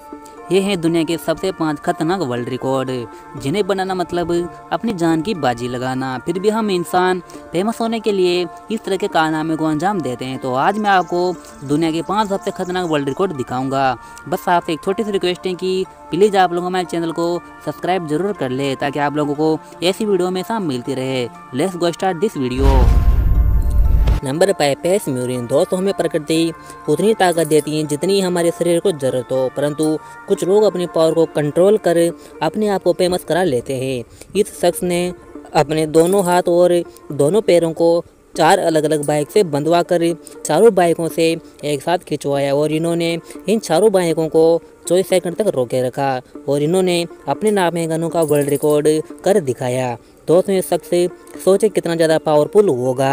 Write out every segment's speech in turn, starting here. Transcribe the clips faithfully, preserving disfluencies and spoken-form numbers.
ये हैं दुनिया के सबसे पांच खतरनाक वर्ल्ड रिकॉर्ड, जिन्हें बनाना मतलब अपनी जान की बाजी लगाना। फिर भी हम इंसान फेमस होने के लिए इस तरह के कारनामे को अंजाम देते हैं। तो आज मैं आपको दुनिया के पांच सबसे खतरनाक वर्ल्ड रिकॉर्ड दिखाऊंगा। बस आपसे एक छोटी सी रिक्वेस्ट है कि प्लीज़ आप लोग हमारे चैनल को सब्सक्राइब जरूर कर ले, ताकि आप लोगों को ऐसी वीडियो हमेशा मिलती रहे। Let's go start this video. Number five, पेस म्यूरिन। दोस्तों, हमें प्रकृति उतनी ताकत देती है जितनी हमारे शरीर को जरूरत हो, परंतु कुछ लोग अपनी पावर को कंट्रोल कर अपने आप को फेमस करा लेते हैं। इस शख्स ने अपने दोनों हाथ और दोनों पैरों को चार अलग अलग बाइक से बंधवा कर चारों बाइकों से एक साथ खिंचवाया और इन्होंने इन चारों बाइकों को चौबीस सेकंड तक रोके रखा और इन्होंने अपने नाम में गनों का वर्ल्ड रिकॉर्ड कर दिखाया। दोस्तों, ये शख्स सोचे कितना ज़्यादा पावरफुल होगा।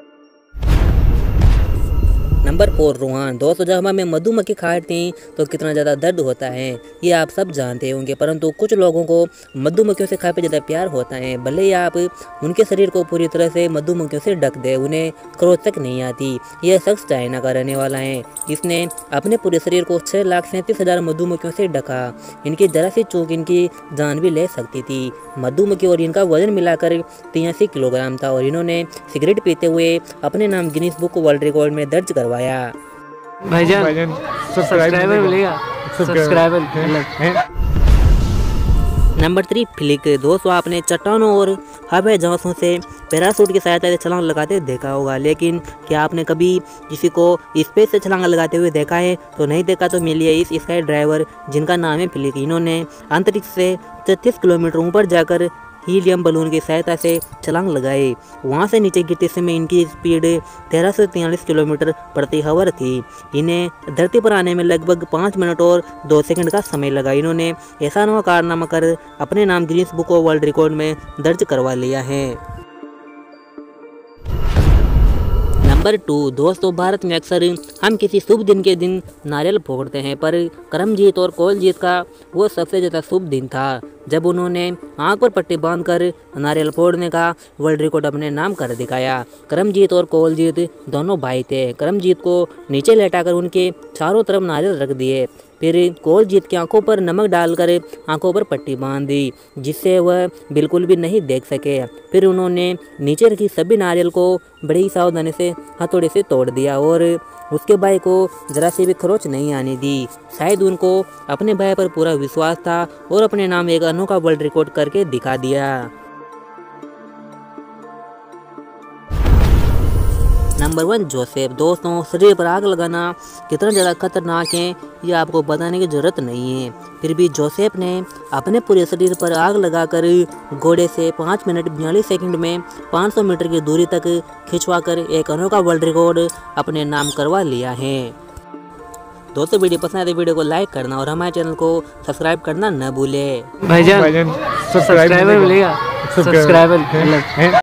Number four, Ruhan. दोस्तों, जब हमें मधुमक्खी काटते हैं तो कितना ज़्यादा दर्द होता है, ये आप सब जानते होंगे, परंतु कुछ लोगों को मधुमक्खियों से काफ़ी ज़्यादा प्यार होता है। भले ही आप उनके शरीर को पूरी तरह से मधुमक्खियों से ढक दे, उन्हें क्रोध तक नहीं आती। यह शख्स चाइना का रहने वाला है। इसने अपने पूरे शरीर को छः लाख सैंतीस हज़ार मधुमक्खियों से ढका। इनकी जरा सी चूक इनकी जान भी ले सकती थी। मधुमक्खी और इनका वजन मिलाकर तिरासी किलोग्राम था और इन्होंने सिगरेट पीते हुए अपने नाम गिनीज बुक वर्ल्ड रिकॉर्ड में दर्ज करवाया। भाईजान, भाईजान सब्सक्राइबर मिलेगा, सब्सक्राइबर। Number three, flick. दोस्तों, आपने चट्टानों और हवाई जहाज़ों से पैराशूट की सहायता से छलांग लगाते देखा होगा, लेकिन क्या आपने कभी किसी को स्पेस से छलांग लगाते हुए देखा है? तो नहीं देखा तो मिलिए इस स्काई ड्राइवर, जिनका नाम है फ्लिक। इन्होंने अंतरिक्ष से तैंतीस किलोमीटर ऊपर जाकर हीलियम बलून की सहायता से छलांग लगाई। वहां से नीचे गिरते समय इनकी स्पीड तेरह सौ तैंतालीस किलोमीटर प्रति आवर थी। इन्हें धरती पर आने में लगभग पाँच मिनट और दो सेकंड का समय लगा। इन्होंने ऐसा नवा कारनामा कर अपने नाम Guinness book of world record में दर्ज करवा लिया है। नंबर टू, दोस्तों, भारत में अक्सर हम किसी शुभ दिन के दिन नारियल फोड़ते हैं, पर करमजीत और कौलजीत का वो सबसे ज़्यादा शुभ दिन था जब उन्होंने आंख पर पट्टी बांधकर नारियल फोड़ने का वर्ल्ड रिकॉर्ड अपने नाम कर दिखाया। करमजीत और कौलजीत दोनों भाई थे। करमजीत को नीचे लेटाकर उनके चारों तरफ नारियल रख दिए, फिर कौलजीत की आंखों पर नमक डालकर आंखों पर पट्टी बांध दी, जिससे वह बिल्कुल भी नहीं देख सके। फिर उन्होंने नीचे रखी सभी नारियल को बड़ी सावधानी से हथौड़े से तोड़ दिया और उसके भाई को जरा सी भी खरोच नहीं आने दी। शायद उनको अपने भाई पर पूरा विश्वास था और अपने नाम एक अनोखा वर्ल्ड रिकॉर्ड करके दिखा दिया। Number one, Joseph. दोस्तों, शरीर पर आग लगाना कितना ज़्यादा खतरनाक है ये आपको बताने की ज़रूरत नहीं है। फिर भी जोसेफ ने अपने पूरे शरीर पर आग लगाकर घोड़े से पाँच मिनट बयालीस सेकंड में पाँच सौ मीटर की दूरी तक खिंचवाकर एक अनोखा वर्ल्ड रिकॉर्ड अपने नाम करवा लिया है। दोस्तों, वीडियो पसंद आए तो वीडियो को लाइक करना और हमारे चैनल को सब्सक्राइब करना न भूले। भाईजान, सब्सक्राइबर मिलेगा, सब्सक्राइबर।